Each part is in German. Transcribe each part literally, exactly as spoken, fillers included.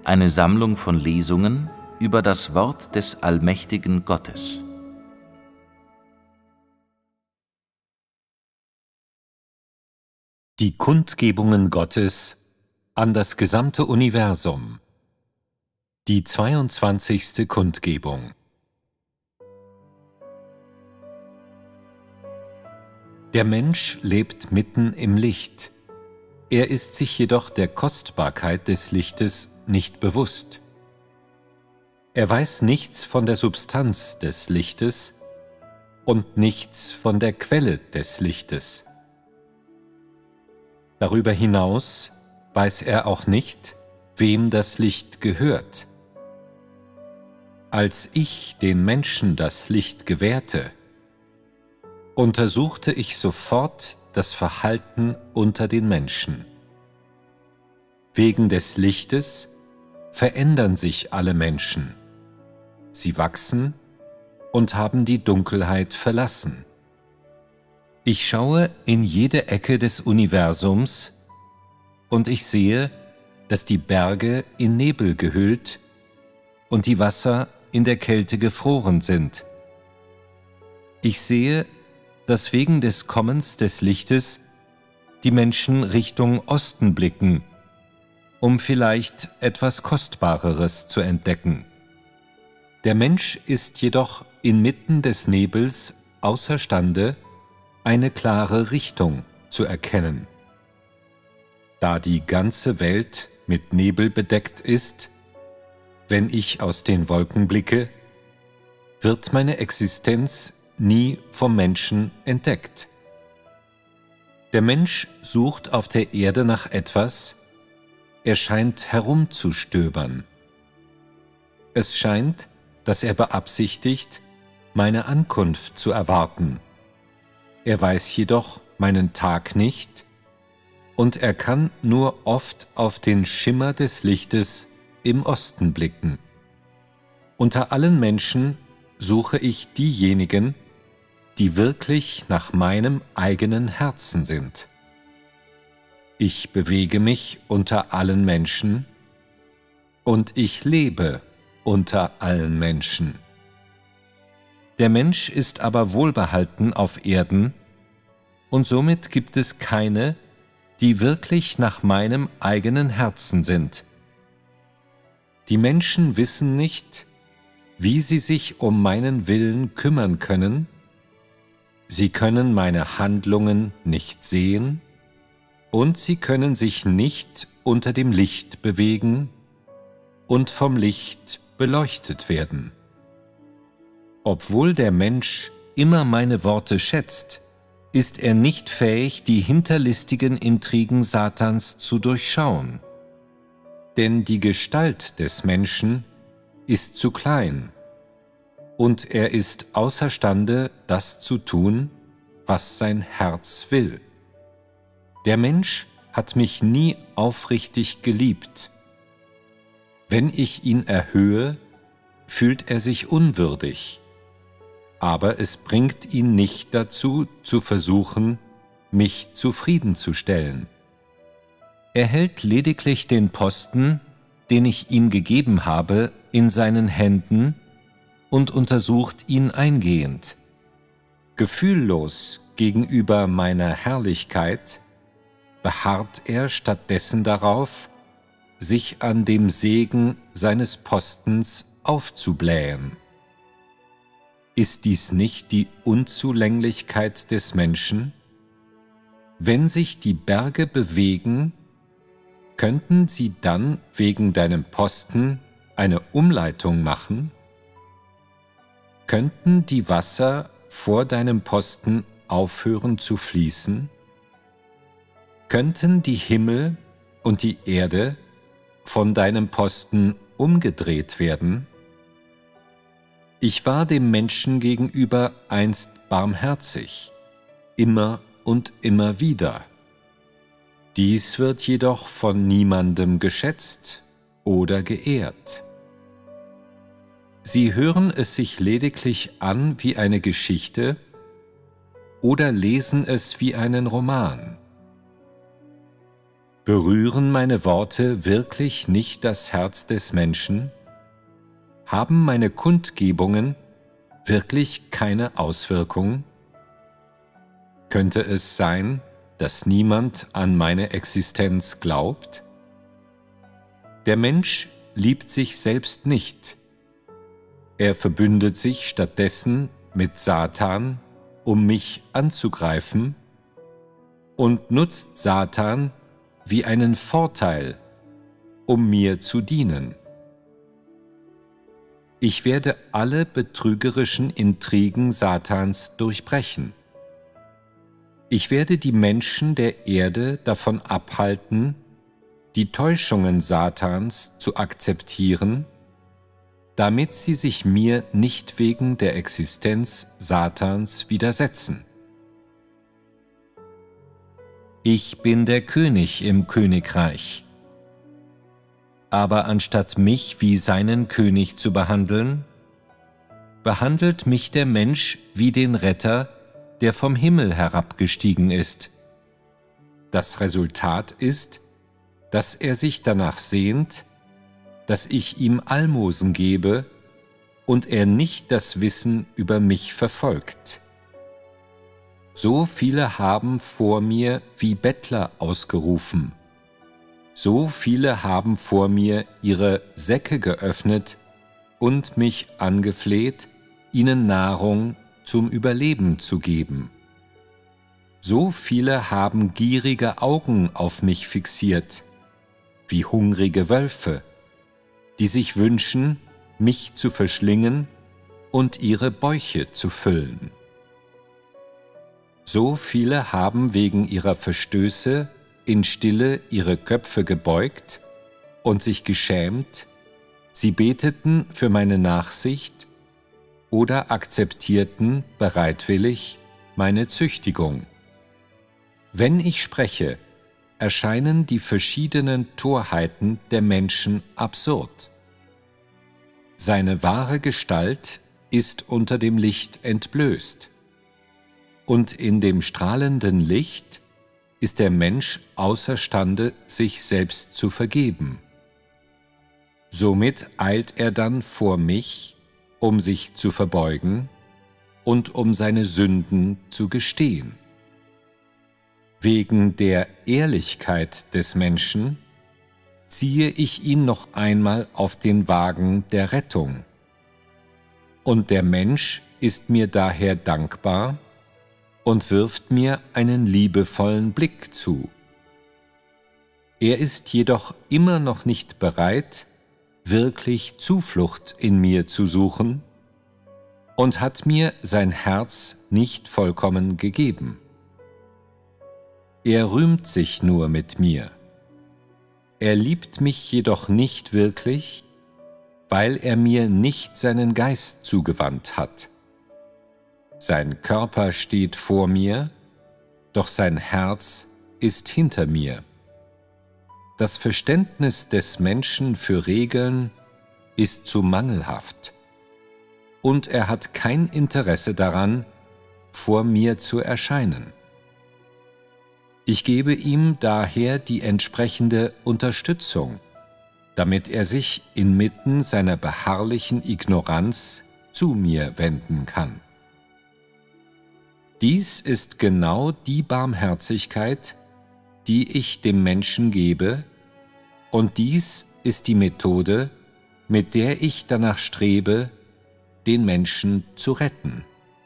Eine Sammlung von Lesungen über das Wort des allmächtigen Gottes. Die Kundgebungen Gottes an das gesamte Universum. Die zweiundzwanzigste Kundgebung. Der Mensch lebt mitten im Licht. Er ist sich jedoch der Kostbarkeit des Lichtes nicht bewusst. Er weiß nichts von der Substanz des Lichtes und nichts von der Quelle des Lichtes. Darüber hinaus weiß er auch nicht, wem das Licht gehört. Als ich den Menschen das Licht gewährte, untersuchte ich sofort das Verhalten unter den Menschen. Wegen des Lichtes verändern sich alle Menschen. Sie wachsen und haben die Dunkelheit verlassen. Ich schaue in jede Ecke des Universums und ich sehe, dass die Berge in Nebel gehüllt und die Wasser in der Kälte gefroren sind. Ich sehe, dass wegen des Kommens des Lichtes die Menschen Richtung Osten blicken, um vielleicht etwas Kostbareres zu entdecken. Der Mensch ist jedoch inmitten des Nebels außerstande, eine klare Richtung zu erkennen. Da die ganze Welt mit Nebel bedeckt ist, wenn ich aus den Wolken blicke, wird meine Existenz nie vom Menschen entdeckt. Der Mensch sucht auf der Erde nach etwas, er scheint herumzustöbern. Es scheint, dass er beabsichtigt, meine Ankunft zu erwarten. Er weiß jedoch meinen Tag nicht und er kann nur oft auf den Schimmer des Lichtes im Osten blicken. Unter allen Menschen suche ich diejenigen, die wirklich nach meinem eigenen Herzen sind. Ich bewege mich unter allen Menschen und ich lebe unter allen Menschen. Der Mensch ist aber wohlbehalten auf Erden und somit gibt es keine, die wirklich nach meinem eigenen Herzen sind. Die Menschen wissen nicht, wie sie sich um meinen Willen kümmern können, sie können meine Handlungen nicht sehen und sie können sich nicht unter dem Licht bewegen und vom Licht beleuchtet werden. Obwohl der Mensch immer meine Worte schätzt, ist er nicht fähig, die hinterlistigen Intrigen Satans zu durchschauen. Denn die Gestalt des Menschen ist zu klein und er ist außerstande, das zu tun, was sein Herz will. Der Mensch hat mich nie aufrichtig geliebt. Wenn ich ihn erhöhe, fühlt er sich unwürdig. Aber es bringt ihn nicht dazu, zu versuchen, mich zufriedenzustellen. Er hält lediglich den Posten, den ich ihm gegeben habe, in seinen Händen und untersucht ihn eingehend. Gefühllos gegenüber meiner Herrlichkeit beharrt er stattdessen darauf, sich an dem Segen seines Postens aufzublähen. Ist dies nicht die Unzulänglichkeit des Menschen? Wenn sich die Berge bewegen, könnten sie dann wegen deinem Posten eine Umleitung machen? Könnten die Wasser vor deinem Posten aufhören zu fließen? Könnten die Himmel und die Erde von deinem Posten umgedreht werden? Ich war dem Menschen gegenüber einst barmherzig, immer und immer wieder. Dies wird jedoch von niemandem geschätzt oder geehrt. Sie hören es sich lediglich an wie eine Geschichte oder lesen es wie einen Roman. Berühren meine Worte wirklich nicht das Herz des Menschen? Haben meine Kundgebungen wirklich keine Auswirkung? Könnte es sein, dass niemand an meine Existenz glaubt? Der Mensch liebt sich selbst nicht. Er verbündet sich stattdessen mit Satan, um mich anzugreifen, und nutzt Satan wie einen Vorteil, um mir zu dienen. Ich werde alle betrügerischen Intrigen Satans durchbrechen. Ich werde die Menschen der Erde davon abhalten, die Täuschungen Satans zu akzeptieren, damit sie sich mir nicht wegen der Existenz Satans widersetzen. Ich bin der König im Königreich. Aber anstatt mich wie seinen König zu behandeln, behandelt mich der Mensch wie den Retter, der vom Himmel herabgestiegen ist. Das Resultat ist, dass er sich danach sehnt, dass ich ihm Almosen gebe und er nicht das Wissen über mich verfolgt. So viele haben vor mir wie Bettler ausgerufen. So viele haben vor mir ihre Säcke geöffnet und mich angefleht, ihnen Nahrung zum Überleben zu geben. So viele haben gierige Augen auf mich fixiert, wie hungrige Wölfe, die sich wünschen, mich zu verschlingen und ihre Bäuche zu füllen. So viele haben wegen ihrer Verstöße in Stille ihre Köpfe gebeugt und sich geschämt, sie beteten für meine Nachsicht oder akzeptierten bereitwillig meine Züchtigung. Wenn ich spreche, erscheinen die verschiedenen Torheiten der Menschen absurd. Seine wahre Gestalt ist unter dem Licht entblößt. Und in dem strahlenden Licht ist der Mensch außerstande, sich selbst zu vergeben. Somit eilt er dann vor mich, um sich zu verbeugen und um seine Sünden zu gestehen. Wegen der Ehrlichkeit des Menschen ziehe ich ihn noch einmal auf den Wagen der Rettung. Und der Mensch ist mir daher dankbar und wirft mir einen liebevollen Blick zu. Er ist jedoch immer noch nicht bereit, wirklich Zuflucht in mir zu suchen und hat mir sein Herz nicht vollkommen gegeben. Er rühmt sich nur mit mir. Er liebt mich jedoch nicht wirklich, weil er mir nicht seinen Geist zugewandt hat. Sein Körper steht vor mir, doch sein Herz ist hinter mir. Das Verständnis des Menschen für Regeln ist zu mangelhaft, und er hat kein Interesse daran, vor mir zu erscheinen. Ich gebe ihm daher die entsprechende Unterstützung, damit er sich inmitten seiner beharrlichen Ignoranz zu mir wenden kann. Dies ist genau die Barmherzigkeit, die ich dem Menschen gebe, und dies ist die Methode, mit der ich danach strebe, den Menschen zu retten.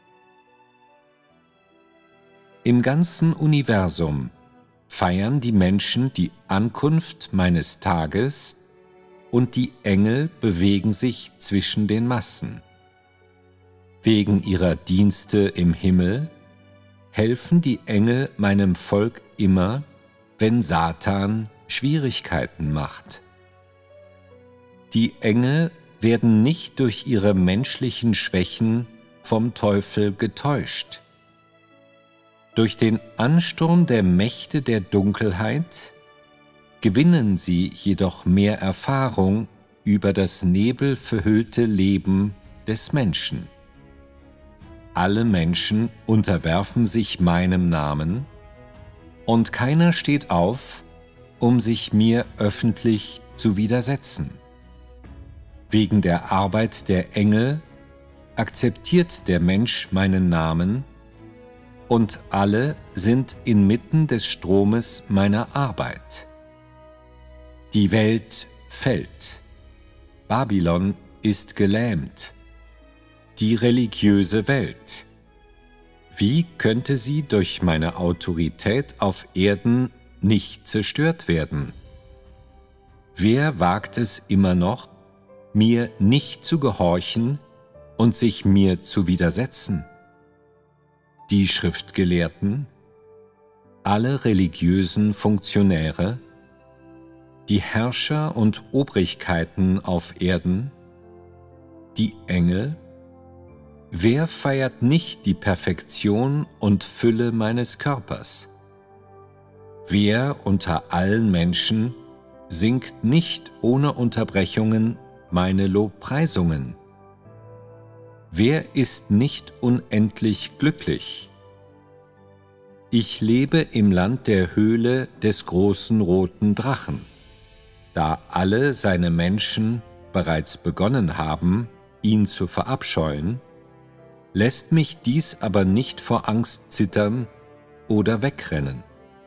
Im ganzen Universum feiern die Menschen die Ankunft meines Tages und die Engel bewegen sich zwischen den Massen. Wegen ihrer Dienste im Himmel helfen die Engel meinem Volk immer, wenn Satan Schwierigkeiten macht. Die Engel werden nicht durch ihre menschlichen Schwächen vom Teufel getäuscht. Durch den Ansturm der Mächte der Dunkelheit gewinnen sie jedoch mehr Erfahrung über das nebelverhüllte Leben des Menschen. Alle Menschen unterwerfen sich meinem Namen, und keiner steht auf, um sich mir öffentlich zu widersetzen. Wegen der Arbeit der Engel akzeptiert der Mensch meinen Namen, und alle sind inmitten des Stromes meiner Arbeit. Die Welt fällt. Babylon ist gelähmt. Die religiöse Welt. Wie könnte sie durch meine Autorität auf Erden nicht zerstört werden? Wer wagt es immer noch, mir nicht zu gehorchen und sich mir zu widersetzen? Die Schriftgelehrten, alle religiösen Funktionäre, die Herrscher und Obrigkeiten auf Erden, die Engel. Wer feiert nicht die Perfektion und Fülle meines Körpers? Wer unter allen Menschen singt nicht ohne Unterbrechungen meine Lobpreisungen? Wer ist nicht unendlich glücklich? Ich lebe im Land der Höhle des großen roten Drachen. Da alle seine Menschen bereits begonnen haben, ihn zu verabscheuen, lässt mich dies aber nicht vor Angst zittern oder wegrennen.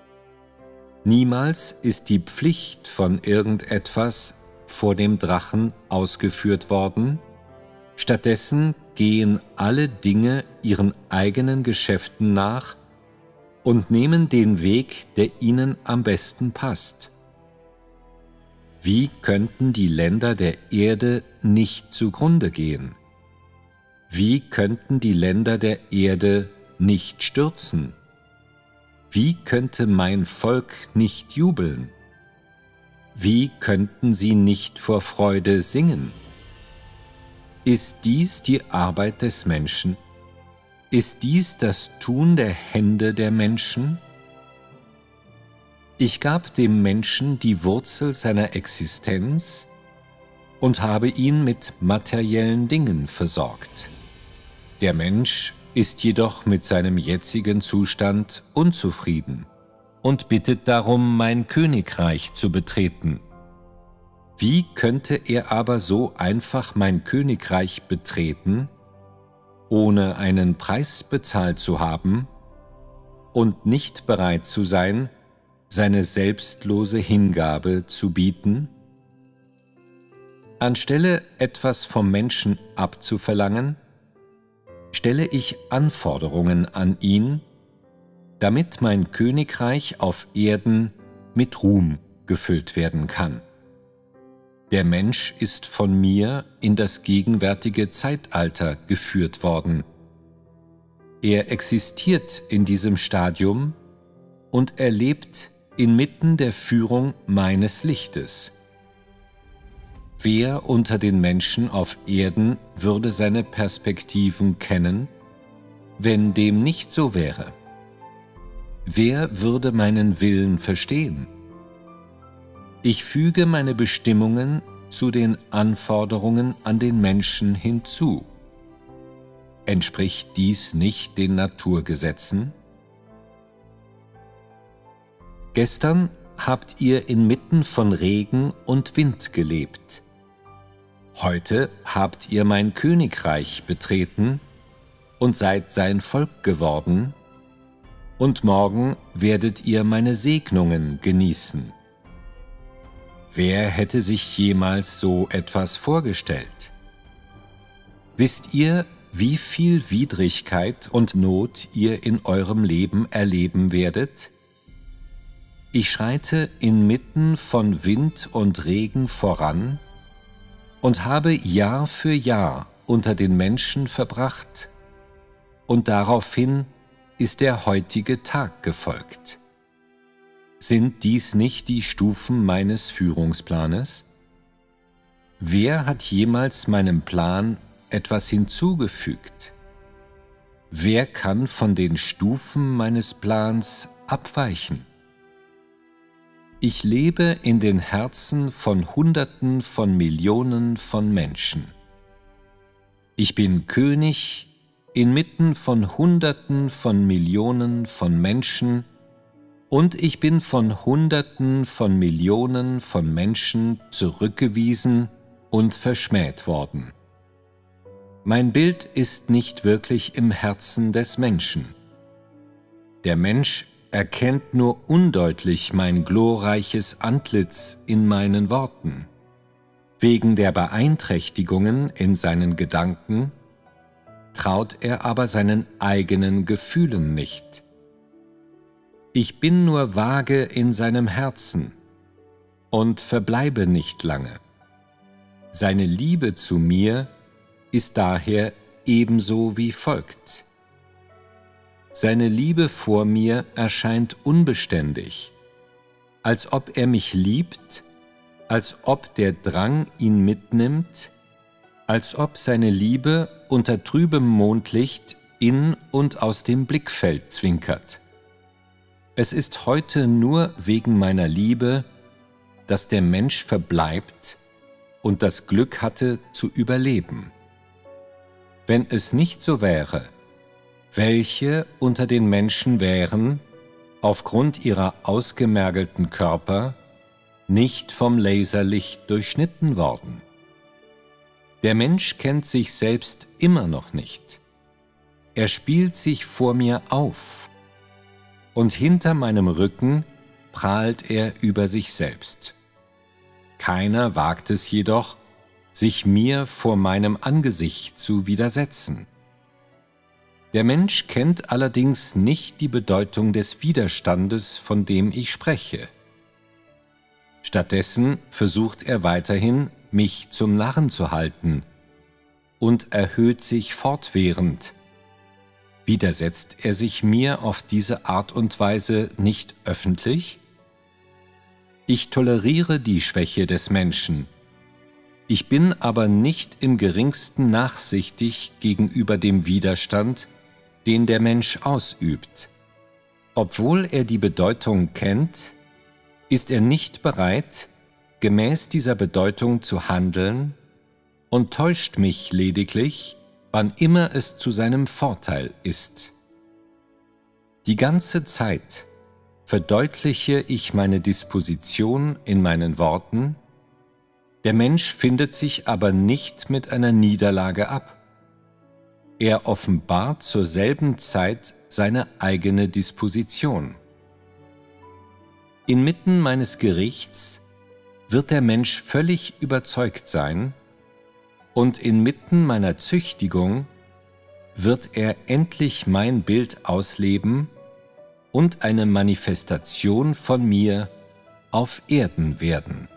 Niemals ist die Pflicht von irgendetwas vor dem Drachen ausgeführt worden, stattdessen gehen alle Dinge ihren eigenen Geschäften nach und nehmen den Weg, der ihnen am besten passt. Wie könnten die Länder der Erde nicht zugrunde gehen? Wie könnten die Länder der Erde nicht stürzen? Wie könnte mein Volk nicht jubeln? Wie könnten sie nicht vor Freude singen? Ist dies die Arbeit des Menschen? Ist dies das Tun der Hände der Menschen? Ich gab dem Menschen die Wurzel seiner Existenz und habe ihn mit materiellen Dingen versorgt. Der Mensch ist jedoch mit seinem jetzigen Zustand unzufrieden und bittet darum, mein Königreich zu betreten. Wie könnte er aber so einfach mein Königreich betreten, ohne einen Preis bezahlt zu haben und nicht bereit zu sein, seine selbstlose Hingabe zu bieten? Anstelle etwas vom Menschen abzuverlangen, stelle ich Anforderungen an ihn, damit mein Königreich auf Erden mit Ruhm gefüllt werden kann. Der Mensch ist von mir in das gegenwärtige Zeitalter geführt worden. Er existiert in diesem Stadium und er lebt inmitten der Führung meines Lichtes. Wer unter den Menschen auf Erden würde seine Perspektiven kennen, wenn dem nicht so wäre? Wer würde meinen Willen verstehen? Ich füge meine Bestimmungen zu den Anforderungen an den Menschen hinzu. Entspricht dies nicht den Naturgesetzen? Gestern habt ihr inmitten von Regen und Wind gelebt. Heute habt ihr mein Königreich betreten und seid sein Volk geworden, und morgen werdet ihr meine Segnungen genießen. Wer hätte sich jemals so etwas vorgestellt? Wisst ihr, wie viel Widrigkeit und Not ihr in eurem Leben erleben werdet? Ich schreite inmitten von Wind und Regen voran und habe Jahr für Jahr unter den Menschen verbracht, und daraufhin ist der heutige Tag gefolgt. Sind dies nicht die Stufen meines Führungsplanes? Wer hat jemals meinem Plan etwas hinzugefügt? Wer kann von den Stufen meines Plans abweichen? Ich lebe in den Herzen von Hunderten von Millionen von Menschen. Ich bin König inmitten von Hunderten von Millionen von Menschen, Und ich bin von Hunderten von Millionen von Menschen zurückgewiesen und verschmäht worden. Mein Bild ist nicht wirklich im Herzen des Menschen. Der Mensch erkennt nur undeutlich mein glorreiches Antlitz in meinen Worten. Wegen der Beeinträchtigungen in seinen Gedanken traut er aber seinen eigenen Gefühlen nicht. Ich bin nur vage in seinem Herzen und verbleibe nicht lange. Seine Liebe zu mir ist daher ebenso wie folgt. Seine Liebe vor mir erscheint unbeständig, als ob er mich liebt, als ob der Drang ihn mitnimmt, als ob seine Liebe unter trübem Mondlicht in und aus dem Blickfeld zwinkert. Es ist heute nur wegen meiner Liebe, dass der Mensch verbleibt und das Glück hatte zu überleben. Wenn es nicht so wäre, welche unter den Menschen wären, aufgrund ihrer ausgemergelten Körper, nicht vom Laserlicht durchschnitten worden? Der Mensch kennt sich selbst immer noch nicht. Er spielt sich vor mir auf, und hinter meinem Rücken prahlt er über sich selbst. Keiner wagt es jedoch, sich mir vor meinem Angesicht zu widersetzen. Der Mensch kennt allerdings nicht die Bedeutung des Widerstandes, von dem ich spreche. Stattdessen versucht er weiterhin, mich zum Narren zu halten und erhöht sich fortwährend. Widersetzt er sich mir auf diese Art und Weise nicht öffentlich? Ich toleriere die Schwäche des Menschen. Ich bin aber nicht im geringsten nachsichtig gegenüber dem Widerstand, den der Mensch ausübt. Obwohl er die Bedeutung kennt, ist er nicht bereit, gemäß dieser Bedeutung zu handeln und täuscht mich lediglich, wann immer es zu seinem Vorteil ist. Die ganze Zeit verdeutliche ich meine Disposition in meinen Worten, der Mensch findet sich aber nicht mit einer Niederlage ab. Er offenbart zur selben Zeit seine eigene Disposition. Inmitten meines Gerichts wird der Mensch völlig überzeugt sein, und inmitten meiner Züchtigung wird er endlich mein Bild ausleben und eine Manifestation von mir auf Erden werden.